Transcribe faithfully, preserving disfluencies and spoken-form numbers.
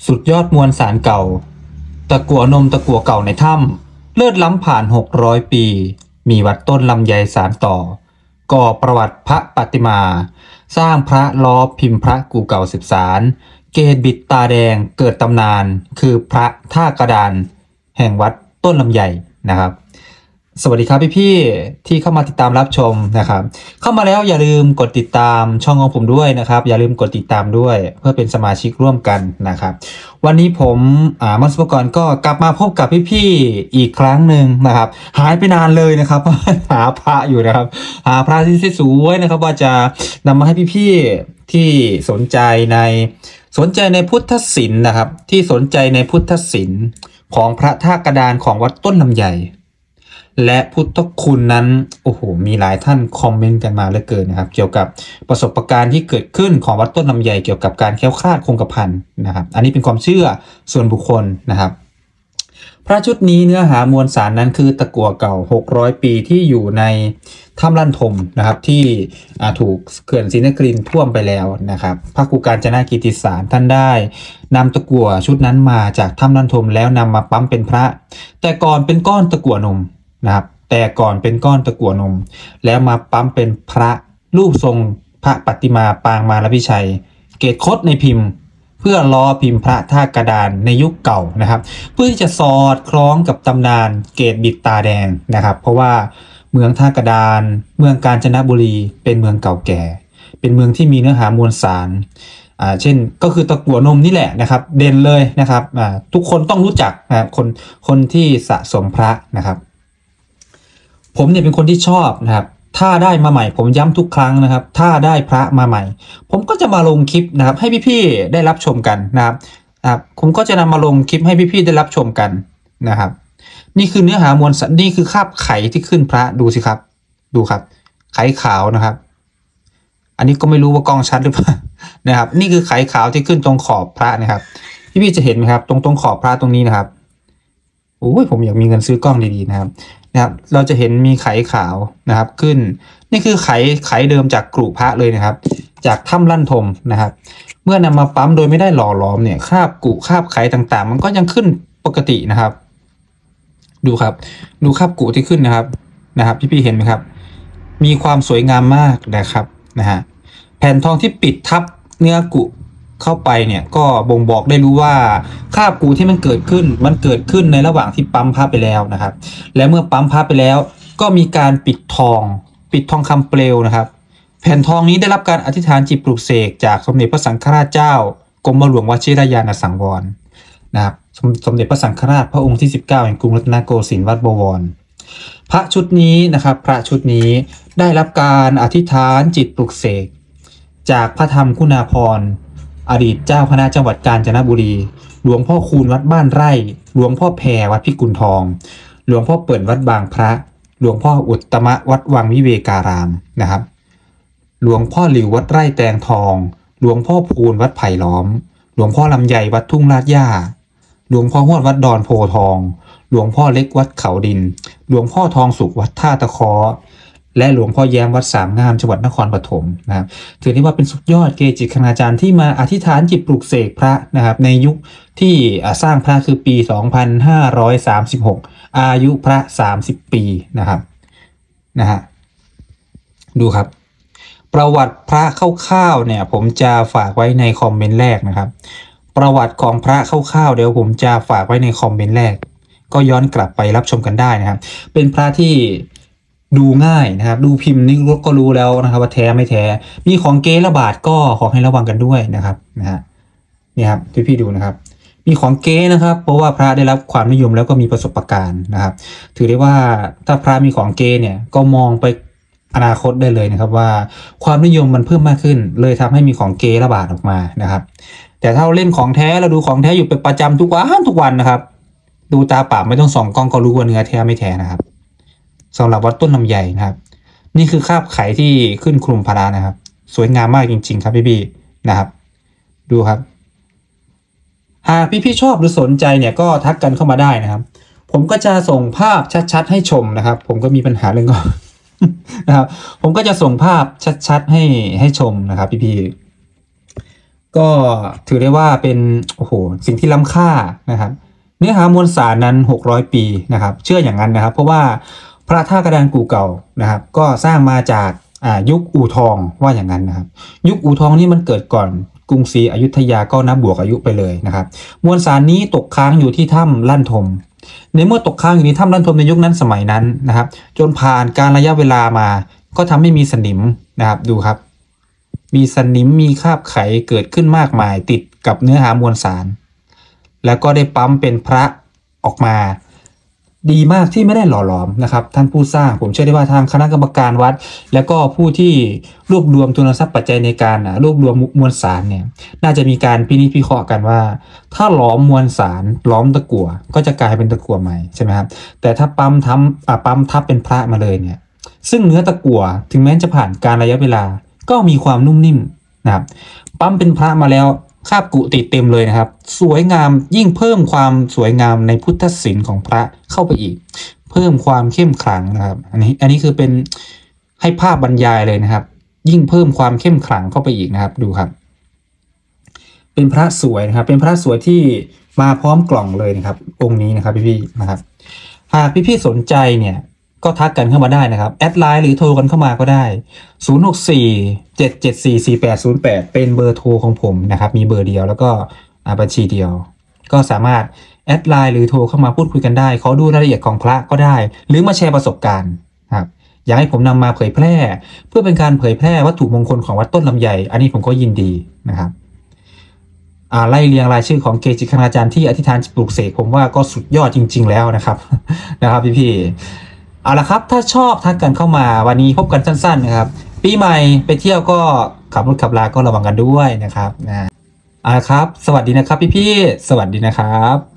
สุดยอดมวลสารเก่าตะกั่วนมตะกั่วเก่าในถ้ำเลิศล้ำผ่านหกร้อยปีมีวัดต้นลำไยสารต่อก่อประวัติพระปฏิมาสร้างพระล้อพิมพ์พระกูเก่าสิบสารเกศบิดตาแดงเกิดตำนานคือพระท่ากระดานแห่งวัดต้นลำไยนะครับสวัสดีครับพี่ๆที่เข้ามาติดตามรับชมนะครับเข้ามาแล้วอย่าลืมกดติดตามช่องของผมด้วยนะครับอย่าลืมกดติดตามด้วยเพื่อเป็นสมาชิกร่วมกันนะครับวันนี้ผมอ่ามัสปกรก็กลับมาพบกับพี่ๆอีกครั้งหนึ่งนะครับหายไปนานเลยนะครับ หาพระอยู่นะครับหาพระที่สวยๆนะครับว่าจะนำมาให้พี่ๆที่สนใจในสนใจในพุทธศิลป์นะครับที่สนใจในพุทธศิลป์ของพระท่ากระดานของวัดต้นลำไยและพุทธคุณนั้นโอ้โหมีหลายท่านคอมเมนต์กันมาเหลือเกินนะครับเกี่ยวกับประสบการณ์ที่เกิดขึ้นของวัดต้นลำไยเกี่ยวกับการแคล้วคลาดคงกระพันนะครับอันนี้เป็นความเชื่อส่วนบุคคลนะครับพระชุดนี้เนื้อหามวลสารนั้นคือตะกั่วเก่าหกร้อยปีที่อยู่ในถ้ำลั่นทมนะครับที่ถูกเขื่อนศรีนครินทร์ท่วมไปแล้วนะครับพระครูกาญจนากิติสารท่านได้นำตะกั่วชุดนั้นมาจากถ้ำลั่นทมแล้วนำมาปั๊มเป็นพระแต่ก่อนเป็นก้อนตะกั่วนมนะครับแต่ก่อนเป็นก้อนตะกั่วนมแล้วมาปั๊มเป็นพระรูปทรงพระปฏิมาปางมารวิชัยเกศคดในพิมพ์เพื่อล้อพิมพ์พระท่ากระดานในยุคเก่านะครับเพื่อที่จะสอดคล้องกับตำนานเกศบิดตาแดงนะครับเพราะว่าเมืองท่ากระดานเมืองกาญจนบุรีเป็นเมืองเก่าแก่เป็นเมืองที่มีเนื้อหามวลสารอ่าเช่นก็คือตะกั่วนมนี่แหละนะครับเด่นเลยนะครับอ่าทุกคนต้องรู้จักนะคนคนที่สะสมพระนะครับผมเนี่ยเป็นคนที่ชอบนะครับถ้าได้มาใหม่ผมย้ำทุกครั้งนะครับถ้าได้พระมาใหม่ผมก็จะมาลงคลิปนะครับให้พี่ๆได้รับชมกันนะครับนะครับผมก็จะนำมาลงคลิปให้พี่ๆได้รับชมกันนะครับนี่คือเนื้อหามวลสารนี่คือคราบไขที่ขึ้นพระดูสิครับดูครับไขขาวนะครับอันนี้ก็ไม่รู้ว่ากล้องชัดหรือเปล่านะครับนี่คือไขขาวที่ขึ้นตรงขอบพระนะครับพี่ๆจะเห็นไหมครับตรงตรงขอบพระตรงนี้นะครับโอ้ยผมอยากมีเงินซื้อกล้องดีๆนะครับนะครับเราจะเห็นมีไขขาวนะครับขึ้นนี่คือไขไขเดิมจากกรุพระเลยนะครับจากถ้ำลั่นทมนะครับเมื่อนำมาปั๊มโดยไม่ได้หล่อหลอมเนี่ยคราบกุคราบไขต่างๆมันก็ยังขึ้นปกตินะครับดูครับดูคราบกุที่ขึ้นนะครับนะครับพี่ๆเห็นไหมครับมีความสวยงามมากนะครับนะฮะแผ่นทองที่ปิดทับเนื้อกุเข้าไปเนี่ยก็บ่งบอกได้รู้ว่าคราบกูที่มันเกิดขึ้นมันเกิดขึ้นในระหว่างที่ปั๊มพระไปแล้วนะครับและเมื่อปั๊มพระไปแล้วก็มีการปิดทองปิดทองคำเปลวนะครับแผ่นทองนี้ได้รับการอธิษฐานจิตปลุกเสกจากสมเด็จพระสังฆราชเจ้ากรมหลวงวชิรยานสังวรนะครับสมสมเด็จพระสังฆราชพระองค์ที่สิบเก้าแห่งกรุงรัตนโกสินทร์วัดบวรพระชุดนี้นะครับพระชุดนี้ได้รับการอธิษฐานจิตปลุกเสกจากพระธรรมคุณาภรณ์อดีตเจ้าคณะจังหวัดกาญจนบุรีหลวงพ่อคูณวัดบ้านไร่หลวงพ่อแพรวัดพิกุลทองหลวงพ่อเปิ่นวัดบางพระหลวงพ่ออุตตมะวัดวังวิเวการามนะครับหลวงพ่อหลิววัดไร่แตงทองหลวงพ่อพูนวัดไผ่ล้อมหลวงพ่อลำไยวัดทุ่งลาดย่าหลวงพ่อหวดวัดดอนโพทองหลวงพ่อเล็กวัดเขาดินหลวงพ่อทองสุขวัดท่าตะคอและหลวงพ่อแย้มวัดสามงามจังหวัดนครปฐมนะครับถือได้ว่าเป็นสุดยอดเกจิคณาจารย์ที่มาอธิษฐานจิตปลุกเสกพระนะครับในยุคที่สร้างพระคือปีสองพันห้าร้อยสามสิบหกอายุพระสามสิบปีนะครับนะฮะดูครับประวัติพระคร่าวๆเนี่ยผมจะฝากไว้ในคอมเมนต์แรกนะครับประวัติของพระคร่าวๆเดี๋ยวผมจะฝากไว้ในคอมเมนต์แรกก็ย้อนกลับไปรับชมกันได้นะครับเป็นพระที่ดูง่ายนะครับดูพิมพ์นี่ก็รู้แล้วนะครับว่าแท้ไม่แท้มีของเก๊ระบาดก็ขอให้ระวังกันด้วยนะครับนะฮะนี่ครับที่พี่ดูนะครับมีของเก๊นะครับเพราะว่าพระได้รับความนิยมแล้วก็มีประสบการณ์นะครับถือได้ว่าถ้าพระมีของเก๊เนี่ยก็มองไปอนาคตได้เลยนะครับว่าความนิยมมันเพิ่มมากขึ้นเลยทำให้มีของเก๊ระบาดออกมานะครับแต่ถ้าเราเล่นของแท้เราดูของแท้อยู่เป็นประจำทุกวันทุกวันนะครับดูตาเปล่าไม่ต้องส่องกล้องก็รู้ว่าเนื้อแท้ไม่แท้นะครับสำหรับวัดต้นลำไยนะครับนี่คือคราบไขที่ขึ้นคลุมพระนะครับสวยงามมากจริงๆครับพี่ๆนะครับดูครับหากพี่ๆชอบหรือสนใจเนี่ยก็ทักกันเข้ามาได้นะครับผมก็จะส่งภาพชัดๆให้ชมนะครับผมก็มีปัญหาเรื่องก็ นะครับผมก็จะส่งภาพชัดๆให้ให้ชมนะครับพี่ก็ถือได้ว่าเป็นโอ้โหสิ่งที่ล้ำค่านะครับเนื้อหามวลสารนั้นหกร้อยปีนะครับเชื่ออย่างนั้นนะครับเพราะว่าพระธาตุกระดานกู่เก่านะครับก็สร้างมาจากยุคอู่ทองว่าอย่างนั้นนะครับยุคอู่ทองนี่มันเกิดก่อนกรุงศรีอยุธยาก็นับบวกอายุไปเลยนะครับมวลสารนี้ตกค้างอยู่ที่ถ้ำลั่นทมในเมื่อตกค้างอยู่ในถ้ำลั่นทมในยุคนั้นสมัยนั้นนะครับจนผ่านการระยะเวลามาก็ทำให้มีสนิมนะครับดูครับมีสนิมมีคราบไขเกิดขึ้นมากมายติดกับเนื้อหามวลสารแล้วก็ได้ปั๊มเป็นพระออกมาดีมากที่ไม่ได้หล่อหลอมนะครับท่านผู้สร้างผมเชื่อได้ว่าทางคณะกรรมการวัดแล้วก็ผู้ที่รวบรวมทุนทรัพย์ปัจจัยในการรวบรวมมวลสารเนี่ยน่าจะมีการพินิจพิเคราะห์กันว่าถ้าหลอมมวลสารหลอมตะกั่วก็จะกลายเป็นตะกั่วใหม่ใช่ไหมครับแต่ถ้าปั๊มทำอ่าปั๊มทับเป็นพระมาเลยเนี่ยซึ่งเนื้อตะกั่วถึงแม้จะผ่านการระยะเวลาก็มีความนุ่มนิ่มนะครับปั๊มเป็นพระมาแล้วคาบกุติดเต็มเลยนะครับสวยงามยิ่งเพิ่มความสวยงามในพุทธศิลป์ของพระเข้าไปอีกเพิ่มความเข้มขลังนะครับอันนี้อันนี้คือเป็นให้ภาพบรรยายเลยนะครับยิ่งเพิ่มความเข้มขลังเข้าไปอีกนะครับดูครับเป็นพระสวยนะครับเป็นพระสวยที่มาพร้อมกล่องเลยนะครับองค์นี้นะครับพี่ๆนะครับหากพี่ๆสนใจเนี่ยก็ทักกันเข้ามาได้นะครับแอดไลน์หรือโทรกันเข้ามาก็ได้ศูนย์ หก สี่ เจ็ด เจ็ด สี่ สี่ แปด ศูนย์ แปดเป็นเบอร์โทรของผมนะครับมีเบอร์เดียวแล้วก็บัญชีเดียวก็สามารถแอดไลน์หรือโทรเข้ามาพูดคุยกันได้ขอดูรายละเอียดของพระก็ได้หรือมาแชร์ประสบการณ์ครับอยากให้ผมนำมาเผยแพร่เพื่อเป็นการเผยแพร่วัตถุมงคลของวัดต้นลำไยอันนี้ผมก็ยินดีนะครับอ่าไล่เรียงรายชื่อของเกจิคณาจารย์ที่อธิษฐานปลุกเสกผมว่าก็สุดยอดจริงๆแล้วนะครับนะครับพี่ๆเอาละครับถ้าชอบทักกันเข้ามาวันนี้พบกันสั้นๆนะครับปีใหม่ไปเที่ยวก็ขับรถขับลาก็ระวังกันด้วยนะครับนะเอาละครับสวัสดีนะครับพี่ๆสวัสดีนะครับ